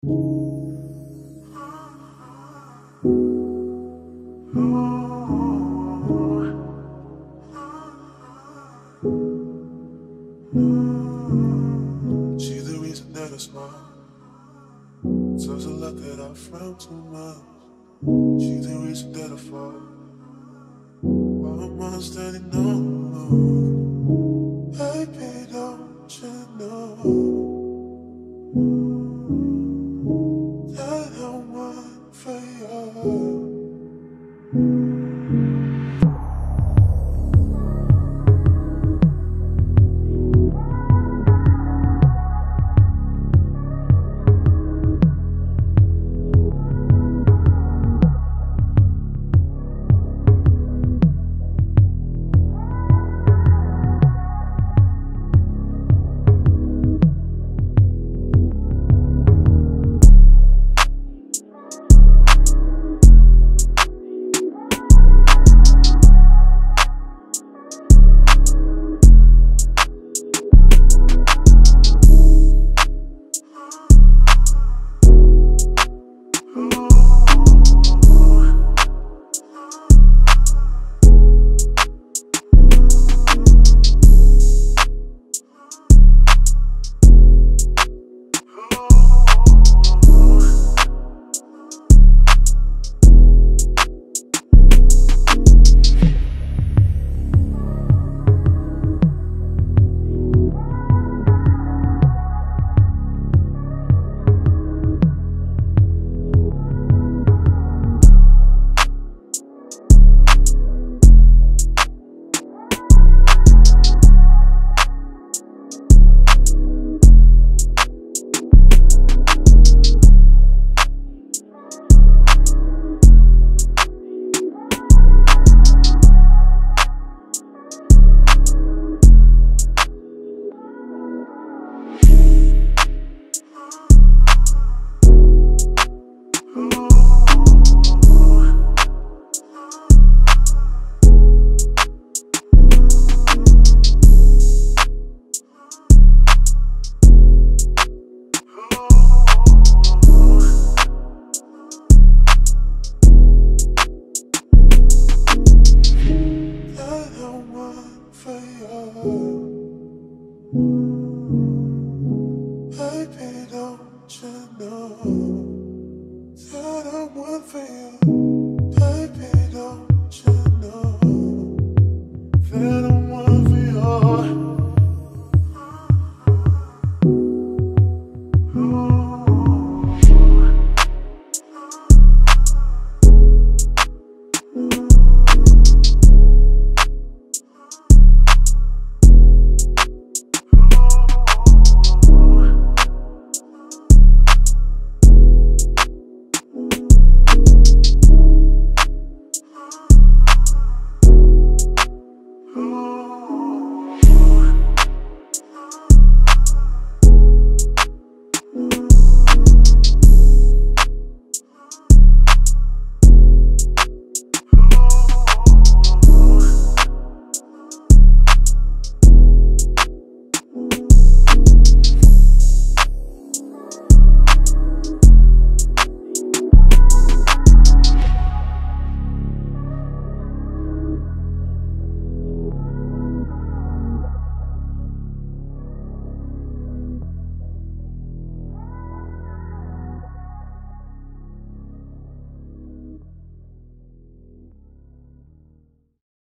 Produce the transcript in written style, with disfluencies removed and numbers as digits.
She's the reason that I smile. Tells a lot that I frown too much. She's the reason that I fall. Why am I standing on? Baby, don't you know that I'm one for you? Baby, don't you know that I'm one for you?